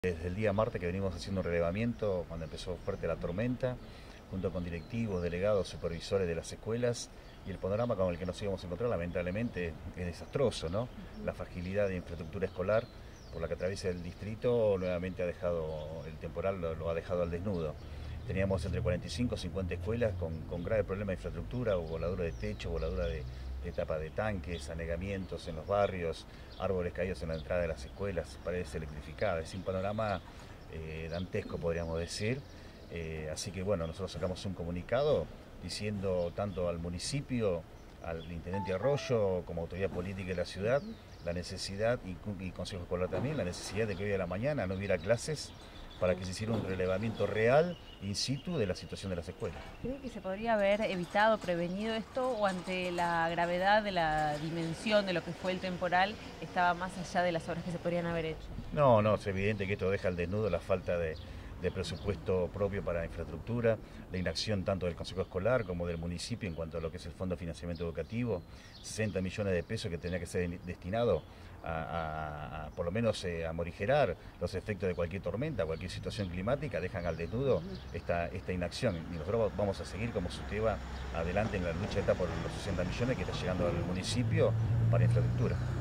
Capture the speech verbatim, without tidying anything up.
Desde el día martes que venimos haciendo un relevamiento, cuando empezó fuerte la tormenta, junto con directivos, delegados, supervisores de las escuelas, y el panorama con el que nos íbamos a encontrar lamentablemente es desastroso, ¿no? La fragilidad de infraestructura escolar por la que atraviesa el distrito nuevamente ha dejado, el temporal lo, lo ha dejado al desnudo. Teníamos entre cuarenta y cinco y cincuenta escuelas con, con graves problemas de infraestructura, o voladura de techo, voladura de, de tapa de tanques, anegamientos en los barrios, árboles caídos en la entrada de las escuelas, paredes electrificadas. Es un panorama eh, dantesco, podríamos decir. Eh, así que bueno, nosotros sacamos un comunicado diciendo tanto al municipio, al intendente Arroyo, como autoridad política de la ciudad, la necesidad, y, y Consejo Escolar también, la necesidad de que hoy a la mañana no hubiera clases para que se hiciera un relevamiento real, in situ, de la situación de las escuelas. ¿Cree que se podría haber evitado, prevenido esto, o ante la gravedad de la dimensión de lo que fue el temporal, estaba más allá de las obras que se podrían haber hecho? No, no, es evidente que esto deja al desnudo la falta de, de presupuesto propio para la infraestructura, la inacción tanto del Consejo Escolar como del municipio en cuanto a lo que es el Fondo de Financiamiento Educativo, sesenta millones de pesos que tendría que ser destinado a, a, a por lo menos eh, a morigerar los efectos de cualquier tormenta, cualquier situación climática, dejan al desnudo esta, esta inacción. Y nosotros vamos a seguir como SUTEBA adelante en la lucha esta por los sesenta millones que está llegando al municipio para infraestructura.